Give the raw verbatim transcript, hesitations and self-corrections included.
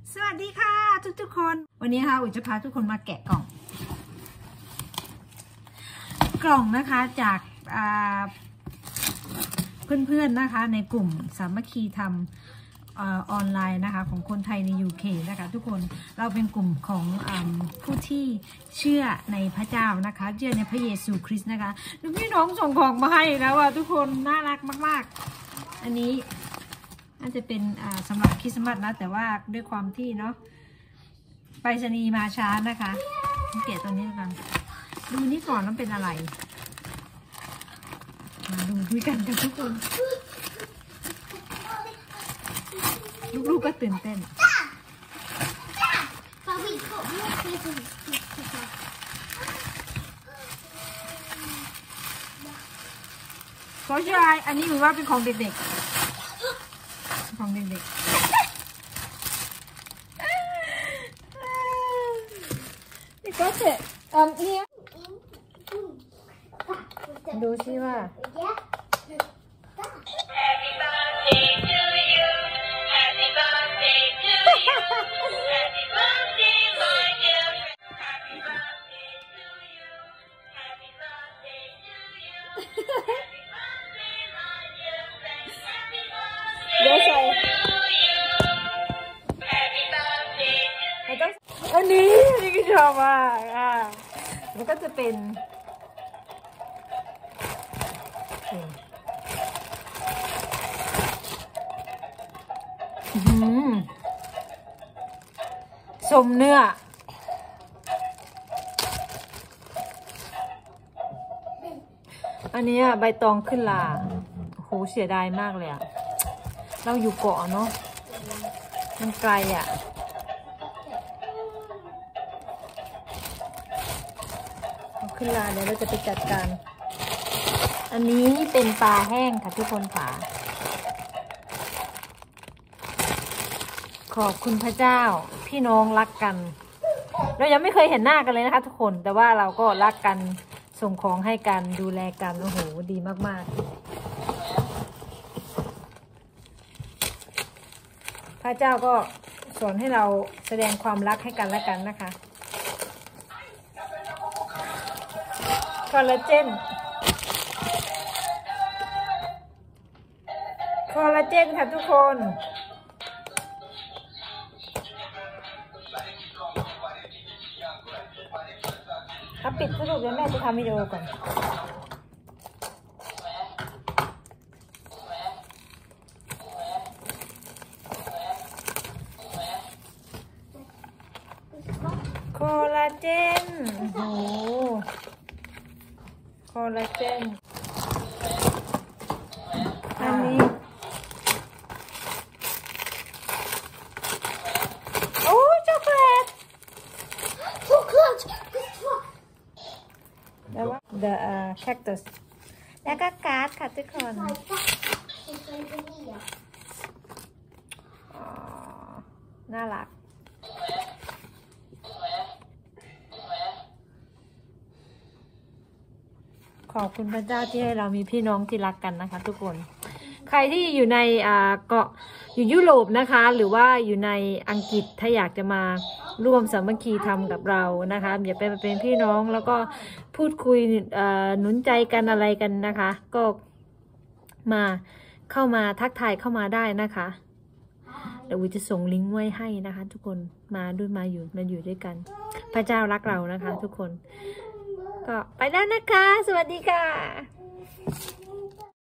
สวัสดีค่ะทุกทุกคนวันนี้ค่ะอุ๋ยจะพาทุกคนมาแกะกล่องกล่องนะคะจากเพื่อนๆนะคะในกลุ่มสามัคคีทำออนไลน์นะคะของคนไทยใน ยู เค นะคะทุกคนเราเป็นกลุ่มของอผู้ที่เชื่อในพระเจ้านะคะเชื่อในพระเยซูคริสต์นะคะลูกพี่น้องส่งของมาให้แล้วอ่ะทุกคนน่ารักมากๆอันนี้น่าจะเป็นสำหรับคริสต์มาสนะแต่ว่าด้วยความที่เนาะไปรษณีย์มาช้านะคะเกะตัวนี้กันดูนี่ก่อนมันเป็นอะไรมาดูด้วยกันกันทุกคนลูกๆก็ตื่นเต้นก็ใช่อันนี้ถือว่าเป็นของเด็กๆของเด็กๆนี่ก็เสร็จอ่ะเนี่ยดูสิว่าเดี๋ยวใส่อันนี้นี่ก็ชอบมากอ่ะมันก็จะเป็นสมเนื้ออันนี้ใบตองขึ้นลาโหเสียดายมากเลยอะเราอยู่เกาะเนาะมันไกลอะขึ้นลาเดี๋ยวเราจะไปจัดการอันนี้เป็นปลาแห้งค่ะทุกคนค่ะขอบคุณพระเจ้าพี่น้องรักกันเรายังไม่เคยเห็นหน้ากันเลยนะคะทุกคนแต่ว่าเราก็รักกันส่งของให้กันดูแลกันโอ้โหดีมากๆพระเจ้าก็สอนให้เราแสดงความรักให้กันและกันนะคะคอลลาเจนคอลลาเจนค่ะทุกคนเอาปิดสรุปแล้วแม่จะทำวิดีโอก่อนคอลลาเจนโอ้คอลลาเจนอันนี้โอ้ช็อกโกแลตช็อกโกแลตแล้วว่า the uh, cactus แล้วก็การ์ดค่ะทุกคนน่ารักขอบคุณพระเจ้าที่ให้เรามีพี่น้องที่รักกันนะคะทุกคนใครที่อยู่ในเกาะอยู่ยุโรปนะคะหรือว่าอยู่ในอังกฤษถ้าอยากจะมาร่วมสามัคคีทำกับเรานะคะอย่าไปเป็นพี่น้องแล้วก็พูดคุยหนุนใจกันอะไรกันนะคะก็มาเข้ามาทักทายเข้ามาได้นะคะเดี๋ยววิจะส่งลิงก์ไว้ให้นะคะทุกคนมาด้วยมาอยู่มาอยู่ด้วยกันพระเจ้ารักเรานะคะทุกคนก็ไปแล้วนะคะสวัสดีค่ะ